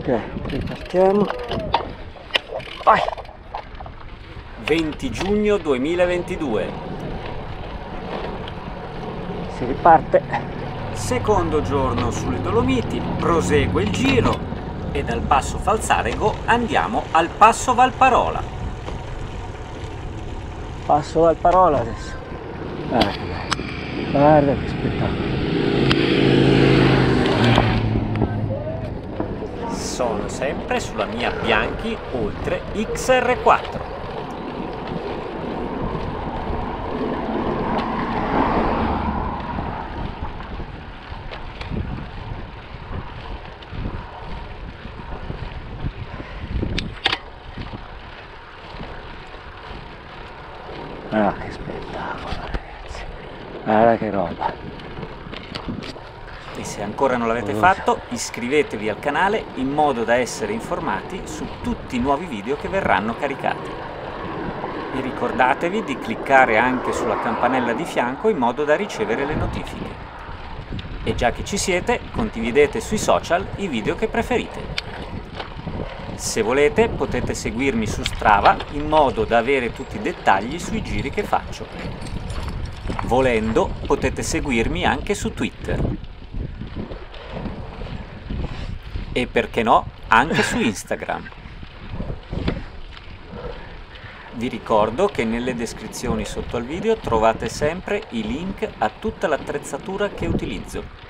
Ok, ripartiamo. Vai! 20 giugno 2022. Si riparte. Secondo giorno sulle Dolomiti, prosegue il giro e dal passo Falzarego andiamo al passo Valparola. Passo Valparola adesso. Guarda che bello. Guarda che spettacolo. Sono sempre sulla mia Bianchi Oltre XR4. Ah, che spettacolo, ragazzi. Guarda che roba. E se ancora non l'avete fatto, iscrivetevi al canale in modo da essere informati su tutti i nuovi video che verranno caricati. E ricordatevi di cliccare anche sulla campanella di fianco in modo da ricevere le notifiche. E già che ci siete, condividete sui social i video che preferite. Se volete potete seguirmi su Strava in modo da avere tutti i dettagli sui giri che faccio. Volendo potete seguirmi anche su Twitter. E perché no, anche su Instagram. Vi ricordo che nelle descrizioni sotto al video trovate sempre i link a tutta l'attrezzatura che utilizzo.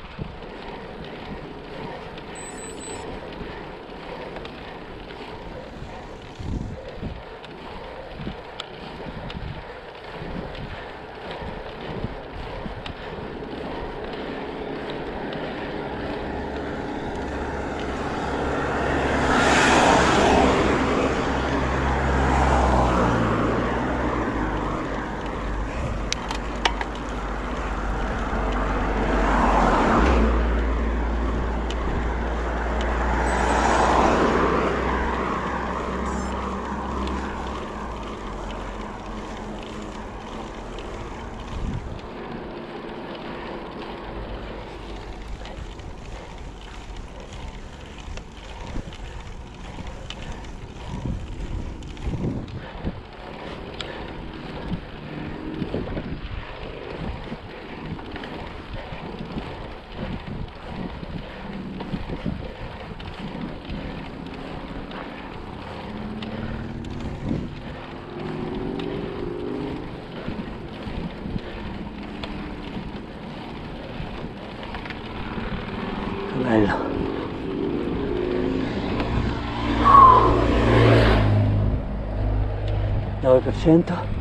Bello. $9%.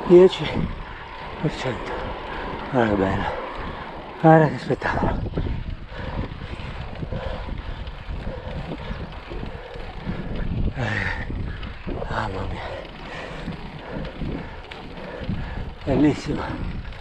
10%. Guarda che bello, guarda che spettacolo. Mamma mia, bellissimo.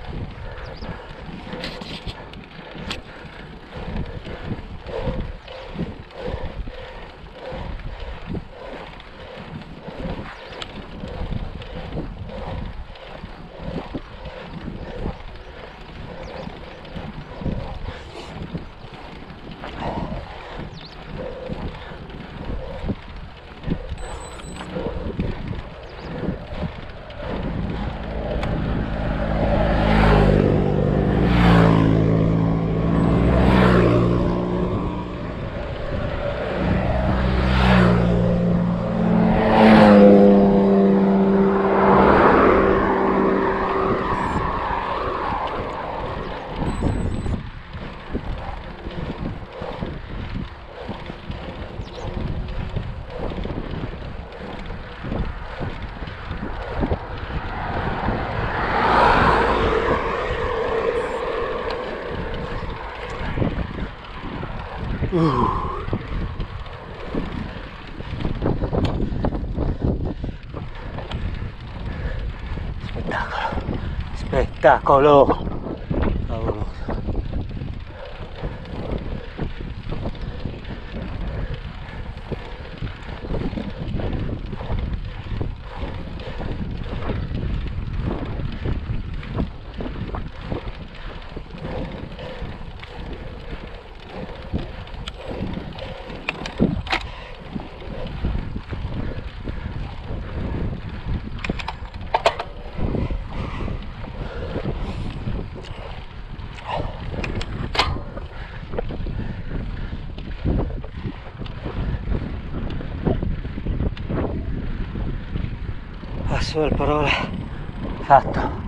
Spettacolo, favoloso. Passo al Parola fatto.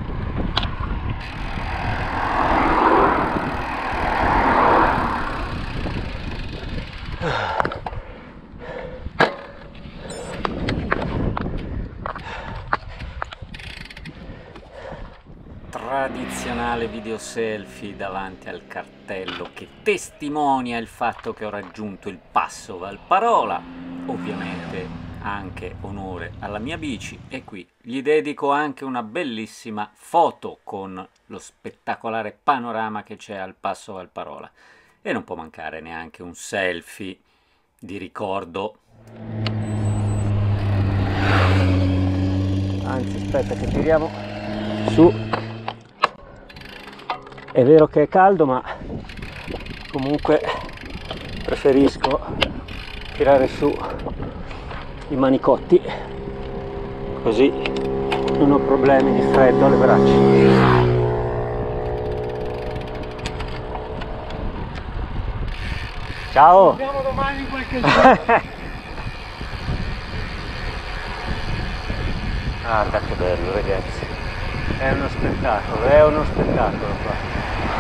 Tradizionale video selfie davanti al cartello che testimonia il fatto che ho raggiunto il passo Valparola. Ovviamente anche onore alla mia bici, e qui gli dedico anche una bellissima foto con lo spettacolare panorama che c'è al passo Valparola, e non può mancare neanche un selfie di ricordo. Anzi, aspetta che tiriamo su. È vero che è caldo, ma comunque preferisco tirare su i manicotti, così non ho problemi di freddo alle braccia. Ciao! Ci vediamo domani in qualche Guarda che bello, ragazzi, è uno spettacolo qua.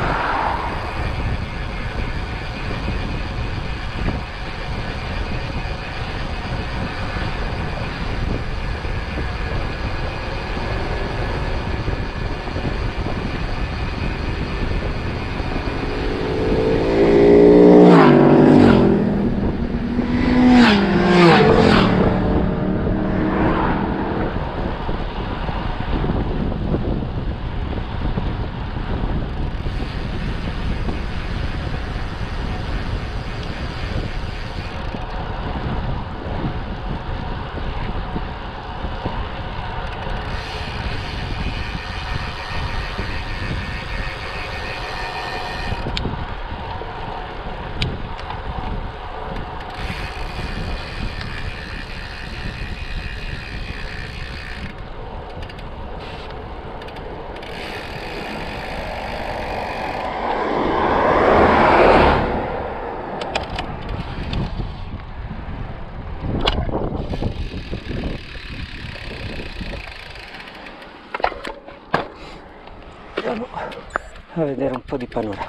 Andiamo a vedere un po' di panorama.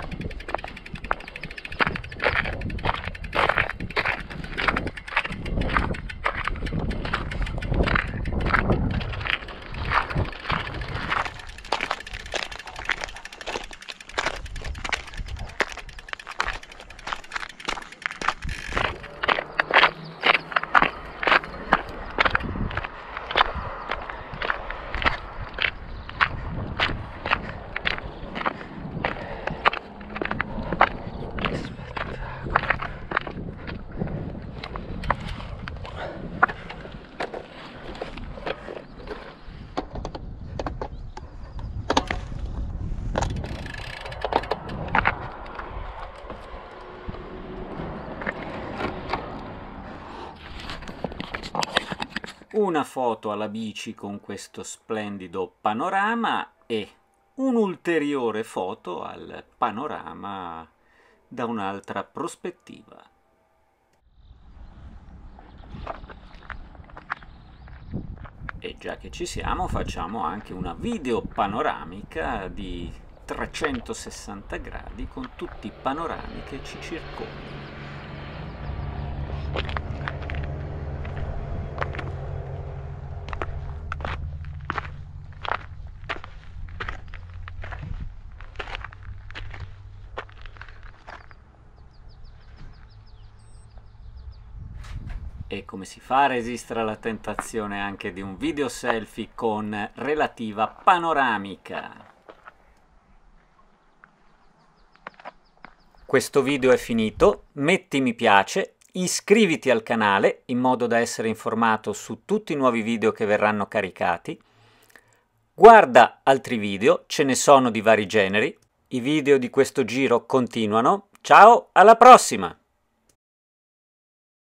una foto alla bici con questo splendido panorama e un'ulteriore foto al panorama da un'altra prospettiva. E già che ci siamo, facciamo anche una video panoramica di 360 gradi con tutti i panorami che ci circondano. E come si fa a resistere alla tentazione anche di un video selfie con relativa panoramica? Questo video è finito, metti mi piace, iscriviti al canale in modo da essere informato su tutti i nuovi video che verranno caricati. Guarda altri video, ce ne sono di vari generi. I video di questo giro continuano. Ciao, alla prossima!